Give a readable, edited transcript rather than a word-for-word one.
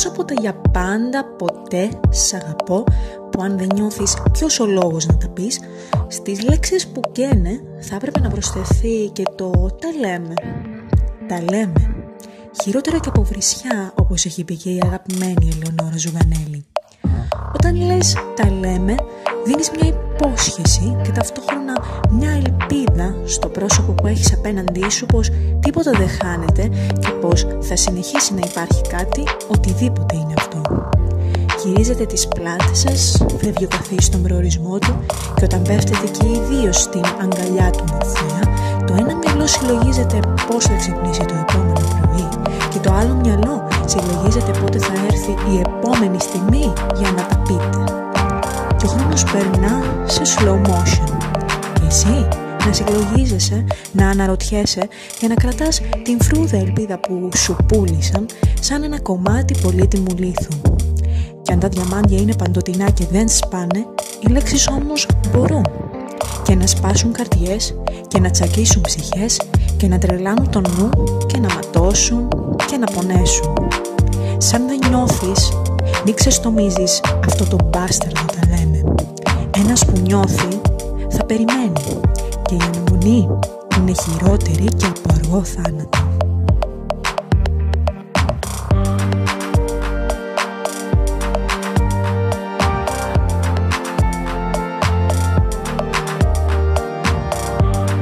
εκτός από τα για πάντα, ποτέ, σ' αγαπώ, που αν δεν νιώθεις ποιος ο λόγος να τα πεις, στις λέξεις που καίνε θα έπρεπε να προσθεθεί και το τα λέμε. Τα λέμε. Χειρότερο και από βρισιά, όπως έχει πει και η αγαπημένη Ελεονόρα Ζουγανέλη. Όταν λες τα λέμε, δίνεις μια υπόσχεση και ταυτόχρονα μια ελπίδα στο πρόσωπο που έχεις απέναντί σου πως τίποτα δεν χάνεται και πως θα συνεχίσει να υπάρχει κάτι, οτιδήποτε είναι αυτό. Γυρίζετε τις πλάτες σας, φεύγει ο καθής στον προορισμό του και όταν πέφτετε και οι δύο στην αγκαλιά του με θέα, το ένα μυαλό συλλογίζεται πώς θα ξυπνήσει το επόμενο πρωί και το άλλο μυαλό συλλογίζεται πότε θα έρθει η επόμενη στιγμή για να τα πείτε. Και ο χρόνος περνά σε slow motion και εσύ να συλλογίζεσαι, να αναρωτιέσαι και να κρατάς την φρούδα ελπίδα που σου πούλησαν σαν ένα κομμάτι πολύτιμου λίθου. Και αν τα διαμάντια είναι παντοτινά και δεν σπάνε, οι λέξεις όμως μπορούν και να σπάσουν καρδιές και να τσακίσουν ψυχές και να τρελάνουν τον νου και να ματώσουν και να πονέσουν. Σαν δεν νιώθεις, μην ξεστομίζεις αυτό το μπάσταρδο τα λέμε. Ένας που νιώθει θα περιμένει και η αναμονή είναι χειρότερη και από αργό θάνατο.